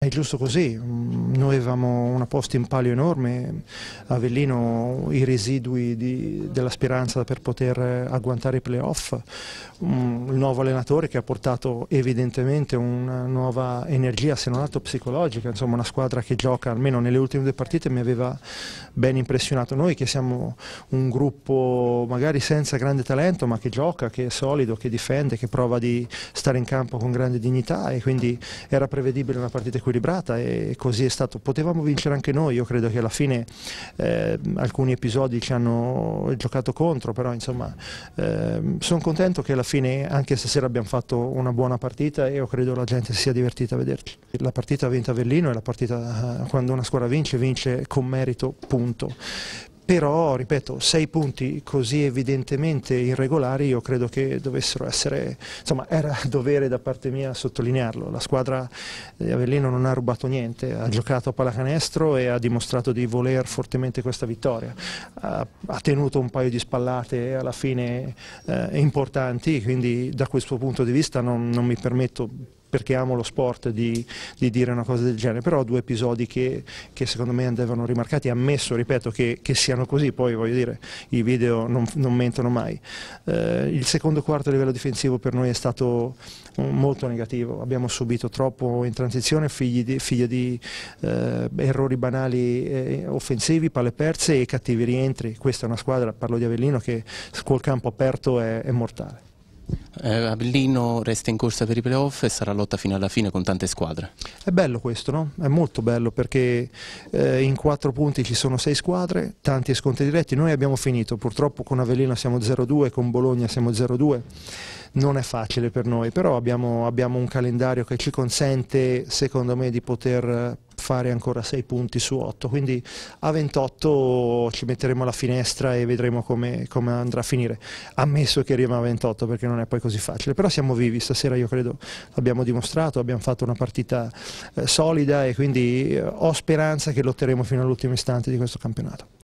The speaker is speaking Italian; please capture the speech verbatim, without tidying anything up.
È giusto così, noi avevamo una posta in palio enorme, Avellino i residui di, della speranza per poter agguantare i playoff, un, il nuovo allenatore che ha portato evidentemente una nuova energia, se non altro psicologica, insomma una squadra che gioca, almeno nelle ultime due partite mi aveva ben impressionato. Noi che siamo un gruppo magari senza grande talento ma che gioca, che è solido, che difende, che prova di stare in campo con grande dignità, e quindi era prevedibile una partita equilibrata e così è stato. Potevamo vincere anche noi, io credo che alla fine eh, alcuni episodi ci hanno giocato contro, però insomma eh, sono contento che alla fine anche stasera abbiamo fatto una buona partita e io credo la gente si sia divertita a vederci. La partita ha vinto Avellino e la partita, quando una squadra vince, vince con merito, punto. Però, ripeto, sei punti così evidentemente irregolari io credo che dovessero essere, insomma era dovere da parte mia sottolinearlo. La squadra di Avellino non ha rubato niente, ha giocato a pallacanestro e ha dimostrato di voler fortemente questa vittoria. Ha, ha tenuto un paio di spallate alla fine eh, importanti, quindi da questo punto di vista non, non mi permetto, perché amo lo sport, di, di dire una cosa del genere, però due episodi che, che secondo me andavano rimarcati, ammesso, ripeto, che, che siano così, poi voglio dire, i video non, non mentono mai. Eh, il secondo quarto a livello difensivo per noi è stato molto negativo, abbiamo subito troppo in transizione, figli di, figli di eh, errori banali eh, offensivi, palle perse e cattivi rientri. Questa è una squadra, parlo di Avellino, che col campo aperto è, è mortale. Eh, Avellino resta in corsa per i playoff e sarà lotta fino alla fine con tante squadre. È bello questo, no? È molto bello perché eh, in quattro punti ci sono sei squadre, tanti scontri diretti. Noi abbiamo finito, purtroppo con Avellino siamo zero due, con Bologna siamo zero due. Non è facile per noi, però abbiamo, abbiamo un calendario che ci consente, secondo me, di poter fare ancora sei punti su otto, quindi a ventotto ci metteremo alla finestra e vedremo come, come andrà a finire, ammesso che arriviamo a ventotto, perché non è poi così facile, però siamo vivi, stasera io credo l'abbiamo dimostrato, abbiamo fatto una partita eh, solida e quindi eh, ho speranza che lotteremo fino all'ultimo istante di questo campionato.